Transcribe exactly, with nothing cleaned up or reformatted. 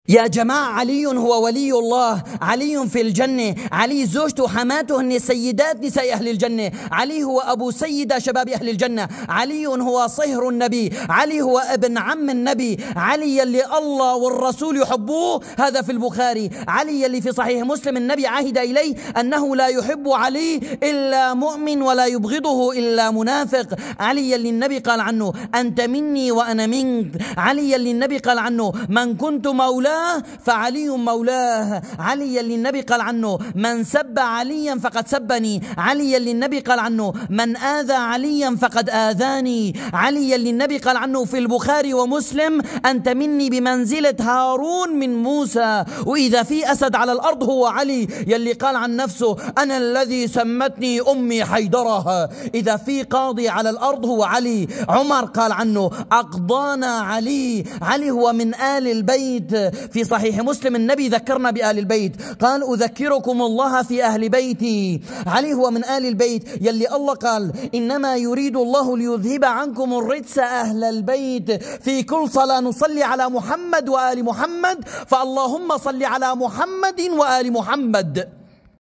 يا جماعة، علي هو ولي الله، علي في الجنة، علي زوجته وحماته هن سيدات نساء أهل الجنة، علي هو أبو سيدة شباب أهل الجنة، علي هو صهر النبي، علي هو ابن عم النبي، علي يلي الله والرسول يحبوه، هذا في البخاري، علي يلي في صحيح مسلم النبي عهد إليه أنه لا يحب علي إلا مؤمن ولا يبغضه إلا منافق، علي يلي النبي قال عنه أنت مني وأنا منك، علي يلي النبي قال عنه من كنت مولاه فعلي مولاه، علي يلي النبي قال عنه من سب عليا فقد سبني، علي يلي النبي قال عنه من آذى عليا فقد آذاني، علي يلي النبي قال عنه في البخاري ومسلم أنت مني بمنزلة هارون من موسى، وإذا في أسد على الأرض هو علي يلي قال عن نفسه أنا الذي سمتني أمي حيدرة، إذا في قاضي على الأرض هو علي، عمر قال عنه أقضانا علي، علي هو من آل البيت، في صحيح مسلم النبي ذكرنا بآل البيت قال أذكركم الله في أهل بيتي، علي هو من آل البيت يلي الله قال إنما يريد الله ليذهب عنكم الرجس أهل البيت، في كل صلاة نصلي على محمد وآل محمد، فاللهم صل على محمد وآل محمد.